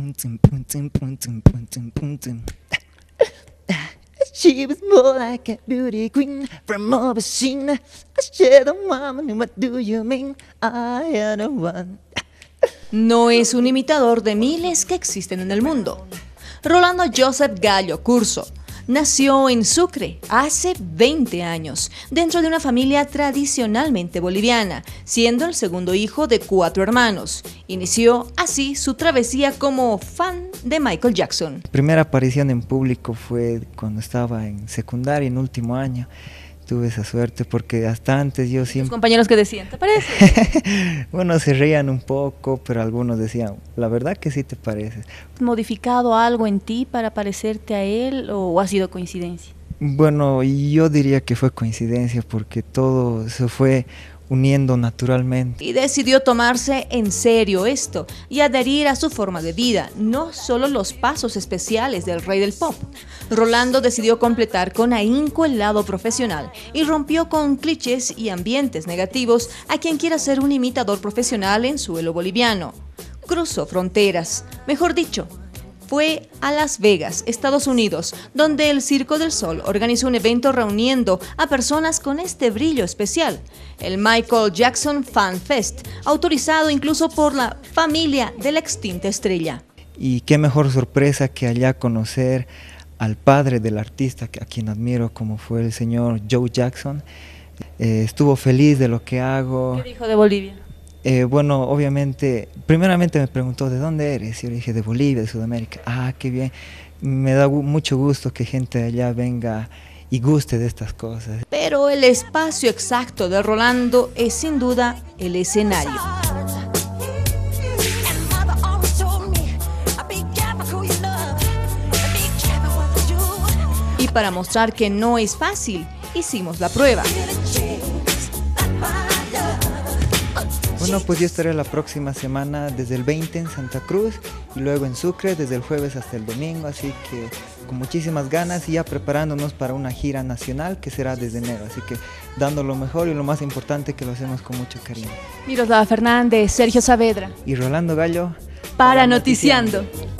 She was more like a beauty queen from Mobocine. She don't want me, what do you mean? I am the one. No es un imitador de miles que existen en el mundo. Rolando Joseph Gallo Curso nació en Sucre hace 20 años, dentro de una familia tradicionalmente boliviana, siendo el segundo hijo de 4 hermanos. Inició así su travesía como fan de Michael Jackson. Primera aparición en público fue cuando estaba en secundaria, en último año. Tuve esa suerte porque hasta antes yo siempre... Los compañeros que decían, ¿te parece? Bueno, se reían un poco, pero algunos decían, la verdad que sí te pareces. ¿Has modificado algo en ti para parecerte a él o ha sido coincidencia? Bueno, yo diría que fue coincidencia porque todo se fue uniendo naturalmente. Y decidió tomarse en serio esto y adherir a su forma de vida, no solo los pasos especiales del rey del pop. Rolando decidió completar con ahínco el lado profesional y rompió con clichés y ambientes negativos a quien quiera ser un imitador profesional en suelo boliviano. Cruzó fronteras, mejor dicho, fue a Las Vegas, Estados Unidos, donde el Circo del Sol organizó un evento reuniendo a personas con este brillo especial, el Michael Jackson Fan Fest, autorizado incluso por la familia de la extinta estrella. Y qué mejor sorpresa que allá conocer al padre del artista, a quien admiro, como fue el señor Joe Jackson. Estuvo feliz de lo que hago. ¿Qué dijo de Bolivia? Bueno, obviamente, primeramente me preguntó, ¿de dónde eres? Yo le dije, de Bolivia, de Sudamérica. Ah, qué bien. Me da mucho gusto que gente de allá venga y guste de estas cosas. Pero el espacio exacto de Rolando es sin duda el escenario. Y para mostrar que no es fácil, hicimos la prueba. Bueno, pues yo estaré la próxima semana desde el 20 en Santa Cruz y luego en Sucre desde el jueves hasta el domingo, así que con muchísimas ganas y ya preparándonos para una gira nacional que será desde enero, así que dando lo mejor y lo más importante que lo hacemos con mucho cariño. Miroslava Fernández, Sergio Saavedra Y Rolando Gallo para Noticiando.